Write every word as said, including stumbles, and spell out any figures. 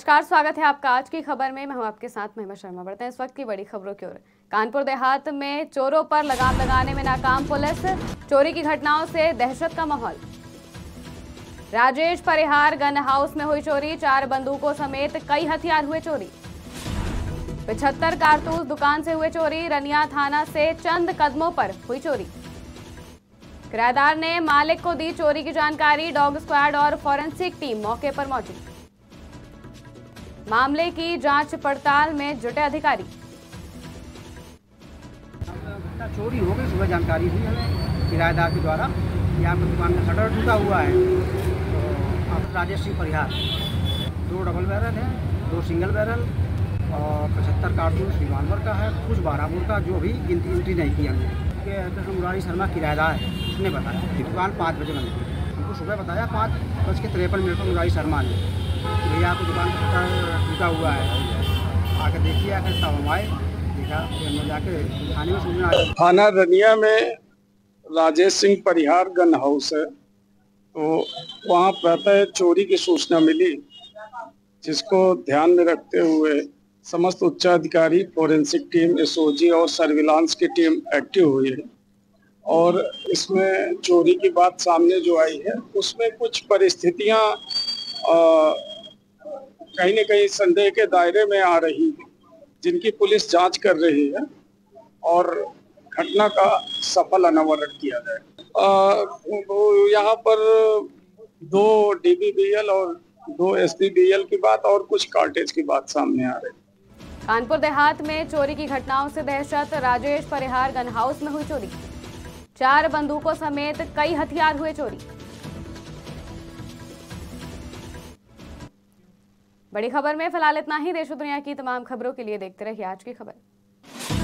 नमस्कार, स्वागत है आपका आज की खबर में। मैं हूं आपके साथ महिमा शर्मा। बढ़ते हैं इस वक्त की बड़ी खबरों की ओर। कानपुर देहात में चोरों पर लगाम लगाने में नाकाम पुलिस, चोरी की घटनाओं से दहशत का माहौल। राजेश परिहार गन हाउस में हुई चोरी, चार बंदूकों समेत कई हथियार हुए चोरी। पचहत्तर कारतूस दुकान से हुए चोरी, रनिया थाना से चंद कदमों पर हुई चोरी। किराएदार ने मालिक को दी चोरी की जानकारी, डॉग स्क्वाड और फॉरेंसिक टीम मौके पर मौजूद। मामले की जांच पड़ताल में जुटे अधिकारी। चोरी हो गई, सुबह जानकारी हुई हमें किराएदार के द्वारा। यहाँ पर दुकान का शटर टूटा हुआ है। तो आप राजेश सिंह परिहार, दो डबल बैरल है, दो सिंगल बैरल और पचहत्तर कारतूस रिवाल्वर का है, कुछ बारह बोर का, जो भी गिनती गिनती नहीं की हमने। मुरारी शर्मा किराएदार है, उसने बताया कि दुकान पाँच बजे बंद थी। हमको सुबह बताया पाँच बज के तिरपन मिनट पर मुरारी शर्मा ने, भैया आपको दुकान का टूटा हुआ है, आकर देखिए। आकर तब हम आए, देखा, फिर जाके थाने में सूचना। थाना रनिया में राजेश सिंह परिहार गन हाउस है, तो वहाँ प्रातः चोरी की सूचना मिली, जिसको ध्यान में रखते हुए समस्त उच्चाधिकारी, फोरेंसिक टीम, एसओजी और सर्विलांस की टीम एक्टिव हुई है। और इसमें चोरी की बात सामने जो आई है, उसमें कुछ परिस्थितियाँ कहीं न कहीं संदेह के दायरे में आ रही है, जिनकी पुलिस जांच कर रही है और घटना का सफल अनावरण किया जाए। यहाँ पर दो डीबीबीएल और दो एसडीबीएल की बात और कुछ कार्टेज की बात सामने आ रही है। कानपुर देहात में चोरी की घटनाओं से दहशत, राजेश परिहार गन हाउस में हुई चोरी, चार बंदूकों समेत कई हथियार हुए चोरी। बड़ी खबर में फिलहाल इतना ही। देश और दुनिया की तमाम खबरों के लिए देखते रहिए आज की खबर।